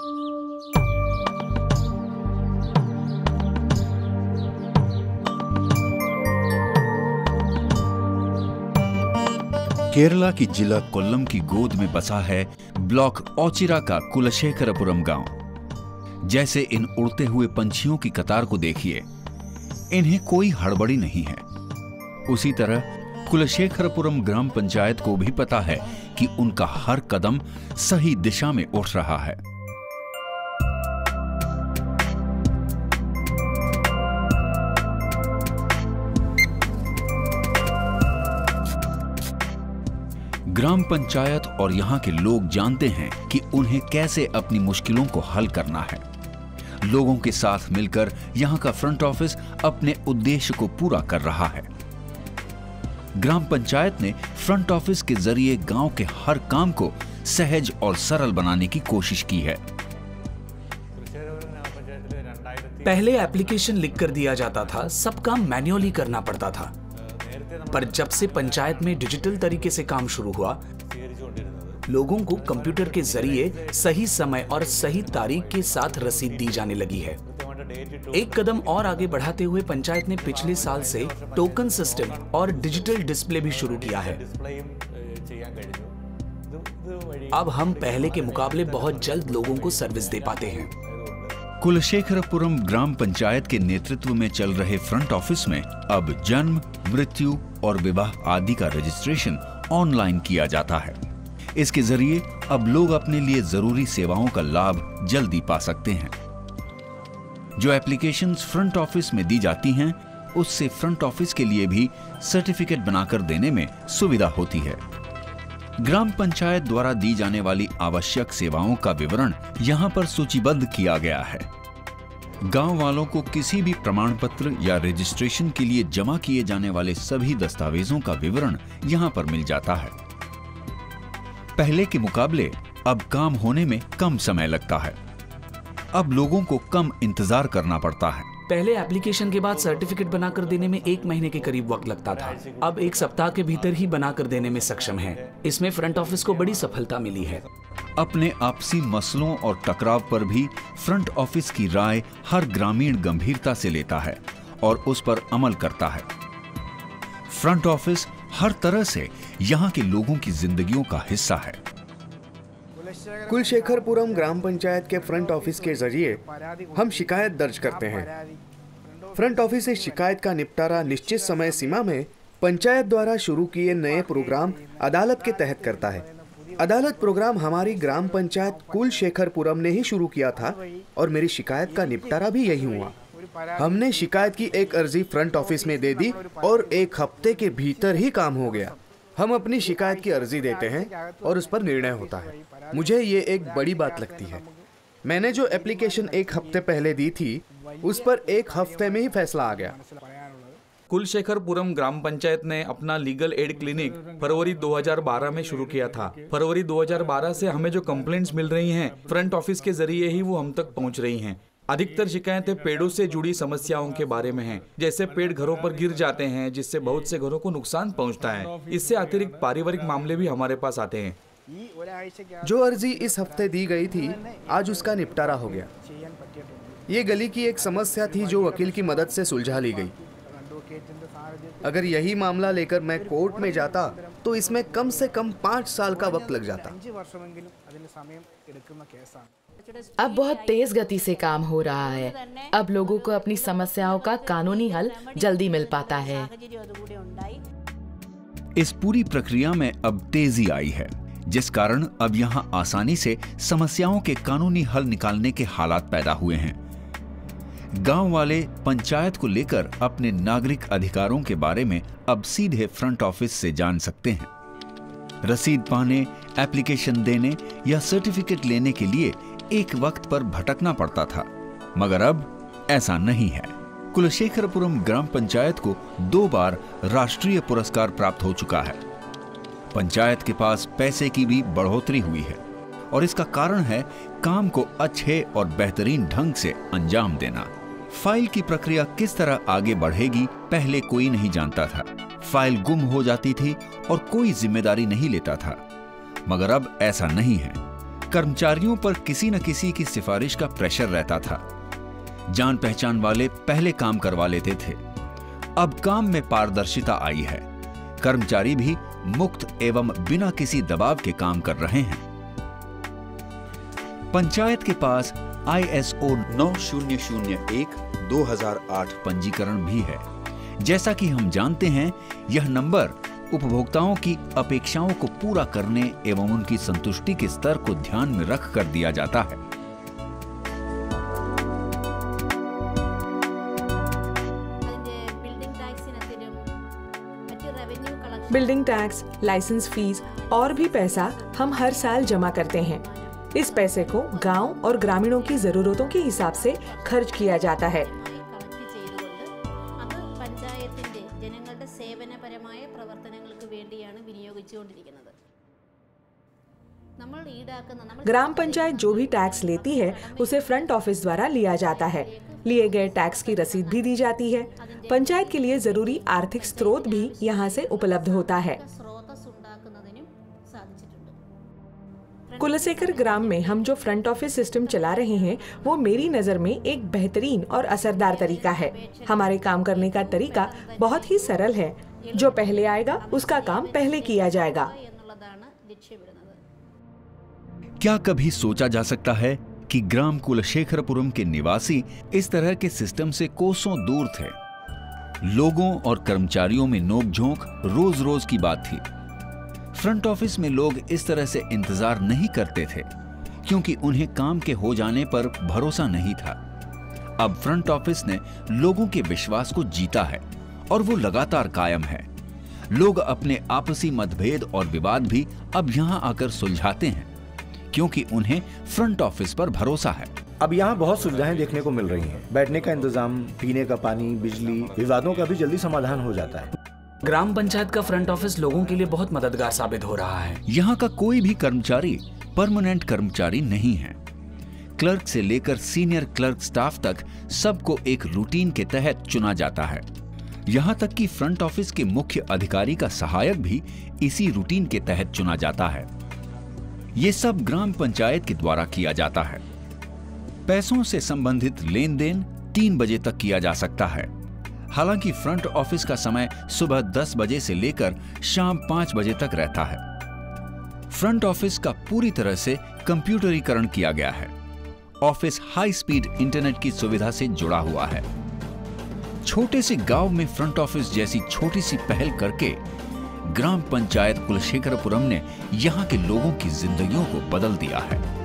केरला की जिला कोल्लम की गोद में बसा है ब्लॉक ओचिरा का कुलशेखरपुरम गांव। जैसे इन उड़ते हुए पंछियों की कतार को देखिए, इन्हें कोई हड़बड़ी नहीं है। उसी तरह कुलशेखरपुरम ग्राम पंचायत को भी पता है कि उनका हर कदम सही दिशा में उठ रहा है। ग्राम पंचायत और यहाँ के लोग जानते हैं कि उन्हें कैसे अपनी मुश्किलों को हल करना है। लोगों के साथ मिलकर यहाँ का फ्रंट ऑफिस अपने उद्देश्य को पूरा कर रहा है। ग्राम पंचायत ने फ्रंट ऑफिस के जरिए गांव के हर काम को सहज और सरल बनाने की कोशिश की है। पहले एप्लीकेशन लिख कर दिया जाता था, सब काम मैन्युअली करना पड़ता था। पर जब से पंचायत में डिजिटल तरीके से काम शुरू हुआ, लोगों को कंप्यूटर के जरिए सही समय और सही तारीख के साथ रसीद दी जाने लगी है। एक कदम और आगे बढ़ाते हुए पंचायत ने पिछले साल से टोकन सिस्टम और डिजिटल डिस्प्ले भी शुरू किया है। अब हम पहले के मुकाबले बहुत जल्द लोगों को सर्विस दे पाते हैं। कुलशेखरपुरम ग्राम पंचायत के नेतृत्व में चल रहे फ्रंट ऑफिस में अब जन्म, मृत्यु और विवाह आदि का रजिस्ट्रेशन ऑनलाइन किया जाता है। इसके जरिए अब लोग अपने लिए जरूरी सेवाओं का लाभ जल्दी पा सकते हैं। जो एप्लीकेशंस फ्रंट ऑफिस में दी जाती हैं, उससे फ्रंट ऑफिस के लिए भी सर्टिफिकेट बनाकर देने में सुविधा होती है। ग्राम पंचायत द्वारा दी जाने वाली आवश्यक सेवाओं का विवरण यहाँ पर सूचीबद्ध किया गया है। गांव वालों को किसी भी प्रमाण पत्र या रजिस्ट्रेशन के लिए जमा किए जाने वाले सभी दस्तावेजों का विवरण यहाँ पर मिल जाता है। पहले के मुकाबले अब काम होने में कम समय लगता है। अब लोगों को कम इंतजार करना पड़ता है। पहले एप्लीकेशन के बाद सर्टिफिकेट बनाकर देने में 1 महीने के करीब वक्त लगता था, अब 1 सप्ताह के भीतर ही बनाकर देने में सक्षम है। इसमें फ्रंट ऑफिस को बड़ी सफलता मिली है। अपने आपसी मसलों और टकराव पर भी फ्रंट ऑफिस की राय हर ग्रामीण गंभीरता से लेता है और उस पर अमल करता है। फ्रंट ऑफिस हर तरह से यहाँ के लोगों की जिंदगियों का हिस्सा है। कुलशेखरपुरम ग्राम पंचायत के फ्रंट ऑफिस के जरिए हम शिकायत दर्ज करते हैं। फ्रंट ऑफिस इस शिकायत का निपटारा निश्चित समय सीमा में पंचायत द्वारा शुरू किए नए प्रोग्राम अदालत के तहत करता है। अदालत प्रोग्राम हमारी ग्राम पंचायत कुलशेखरपुरम ने ही शुरू किया था और मेरी शिकायत का निपटारा भी यही हुआ। हमने शिकायत की एक अर्जी फ्रंट ऑफिस में दे दी और 1 हफ्ते के भीतर ही काम हो गया। हम अपनी शिकायत की अर्जी देते हैं और उस पर निर्णय होता है। मुझे ये एक बड़ी बात लगती है। मैंने जो एप्लीकेशन 1 हफ्ते पहले दी थी, उस पर 1 हफ्ते में ही फैसला आ गया। कुलशेखरपुरम ग्राम पंचायत ने अपना लीगल एड क्लिनिक फरवरी 2012 में शुरू किया था। फरवरी 2012 से हमें जो कंप्लेंट्स मिल रही हैं, फ्रंट ऑफिस के जरिए ही वो हम तक पहुंच रही हैं। अधिकतर शिकायतें पेड़ों से जुड़ी समस्याओं के बारे में हैं, जैसे पेड़ घरों पर गिर जाते हैं जिससे बहुत से घरों को नुकसान पहुंचता है। इससे अतिरिक्त पारिवारिक मामले भी हमारे पास आते हैं। जो अर्जी इस हफ्ते दी गई थी, आज उसका निपटारा हो गया। ये गली की एक समस्या थी जो वकील की मदद से सुलझा ली गई। अगर यही मामला लेकर मैं कोर्ट में जाता तो इसमें कम से कम 5 साल का वक्त लग जाता। अब बहुत तेज गति से काम हो रहा है। अब लोगों को अपनी समस्याओं का कानूनी हल जल्दी मिल पाता है। इस पूरी प्रक्रिया में अब तेजी आई है, जिस कारण अब यहाँ आसानी से समस्याओं के कानूनी हल निकालने के हालात पैदा हुए हैं। गांव वाले पंचायत को लेकर अपने नागरिक अधिकारों के बारे में अब सीधे फ्रंट ऑफिस से जान सकते हैं। रसीद पाने, एप्लीकेशन देने या सर्टिफिकेट लेने के लिए एक वक्त पर भटकना पड़ता था, मगर अब ऐसा नहीं है। कुलशेखरपुरम ग्राम पंचायत को 2 बार राष्ट्रीय पुरस्कार प्राप्त हो चुका है। पंचायत के पास पैसे की भी बढ़ोतरी हुई है और इसका कारण है काम को अच्छे और बेहतरीन ढंग से अंजाम देना। फाइल की प्रक्रिया किस तरह आगे बढ़ेगी, पहले कोई नहीं जानता था। फाइल गुम हो जाती थी और कोई जिम्मेदारी नहीं लेता था, मगर अब ऐसा नहीं है। कर्मचारियों पर किसी न किसी की सिफारिश का प्रेशर रहता था। जान पहचान वाले पहले काम करवा लेते थे। अब काम में पारदर्शिता आई है। कर्मचारी भी मुक्त एवं बिना किसी दबाव के काम कर रहे हैं। पंचायत के पास ISO 9001/2008 पंजीकरण भी है। जैसा कि हम जानते हैं, यह नंबर उपभोक्ताओं की अपेक्षाओं को पूरा करने एवं उनकी संतुष्टि के स्तर को ध्यान में रख कर दिया जाता है। बिल्डिंग टैक्स, लाइसेंस फीस और भी पैसा हम हर साल जमा करते हैं। इस पैसे को गांव और ग्रामीणों की जरूरतों के हिसाब से खर्च किया जाता है। ग्राम पंचायत जो भी टैक्स लेती है उसे फ्रंट ऑफिस द्वारा लिया जाता है। लिए गए टैक्स की रसीद भी दी जाती है। पंचायत के लिए जरूरी आर्थिक स्रोत भी यहाँ से उपलब्ध होता है। कुलशेखर ग्राम में हम जो फ्रंट ऑफिस सिस्टम चला रहे हैं वो मेरी नज़र में एक बेहतरीन और असरदार तरीका है। हमारे काम करने का तरीका बहुत ही सरल है। जो पहले आएगा उसका काम पहले किया जाएगा। क्या कभी सोचा जा सकता है कि ग्राम कुलशेखरपुरम के निवासी इस तरह के सिस्टम से कोसों दूर थे। लोगों और कर्मचारियों में नोकझोंक रोज रोज की बात थी। फ्रंट ऑफिस में लोग इस तरह से इंतजार नहीं करते थे क्योंकि उन्हें काम के हो जाने पर भरोसा नहीं था। अब फ्रंट ऑफिस ने लोगों के विश्वास को जीता है और वो लगातार कायम है। लोग अपने आपसी मतभेद और विवाद भी अब यहाँ आकर सुलझाते हैं क्योंकि उन्हें फ्रंट ऑफिस पर भरोसा है। अब यहाँ बहुत सुविधाएं देखने को मिल रही हैं। बैठने का इंतजाम, पीने का पानी, बिजली, विवादों का भी जल्दी समाधान हो जाता है। ग्राम पंचायत का फ्रंट ऑफिस लोगों के लिए बहुत मददगार साबित हो रहा है। यहाँ का कोई भी कर्मचारी परमानेंट कर्मचारी नहीं है। क्लर्क से लेकर सीनियर क्लर्क स्टाफ तक सबको एक रूटीन के तहत चुना जाता है। यहाँ तक कि फ्रंट ऑफिस के मुख्य अधिकारी का सहायक भी इसी रूटीन के तहत चुना जाता है। ये सब ग्राम पंचायत के द्वारा किया जाता है। पैसों से संबंधित लेन देन 3 बजे तक किया जा सकता है। हालांकि फ्रंट ऑफिस का समय सुबह 10 बजे से लेकर शाम 5 बजे तक रहता है। फ्रंट ऑफिस का पूरी तरह से कंप्यूटरीकरण किया गया है। ऑफिस हाई स्पीड इंटरनेट की सुविधा से जुड़ा हुआ है। छोटे से गांव में फ्रंट ऑफिस जैसी छोटी सी पहल करके ग्राम पंचायत कुलशेखरपुरम ने यहाँ के लोगों की जिंदगियों को बदल दिया है।